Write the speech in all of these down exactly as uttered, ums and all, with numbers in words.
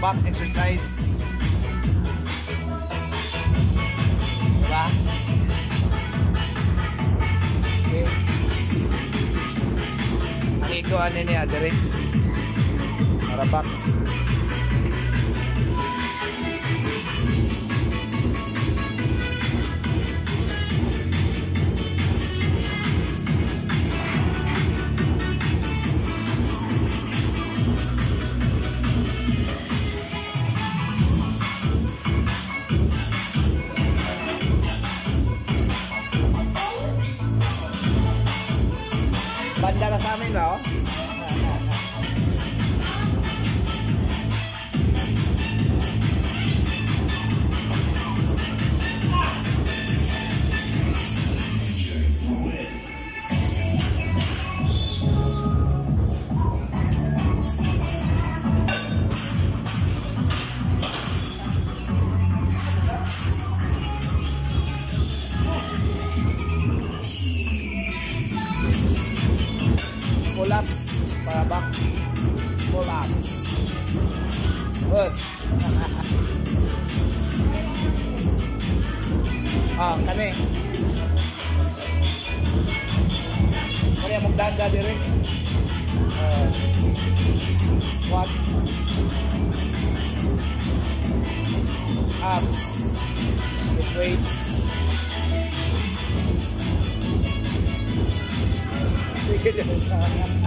back exercise. Diba? Okay. Ang ikuan niya dire. Para back. Banda na sa amin ba, oh? Pull-ups para back. Pull-ups. Bus. Ah, kani. Kani ang magdaga dire. Uh, squat. Abs. With weights. Sige dyan sa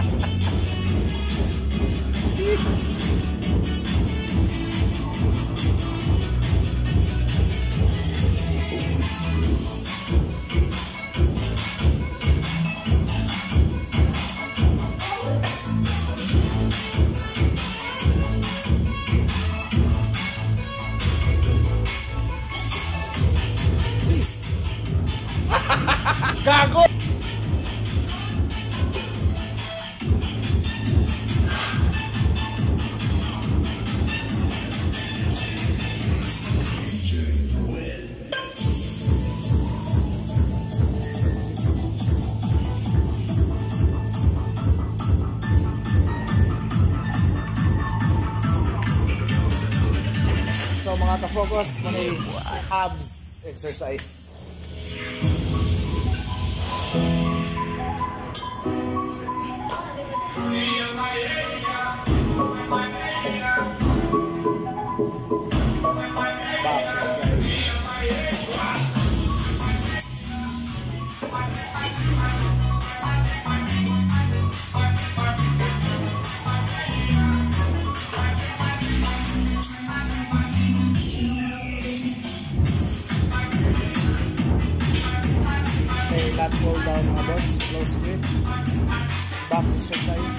gago. So mga ka-focus, muna abs exercise. Lat pull down mga boss, close grip, back exercise.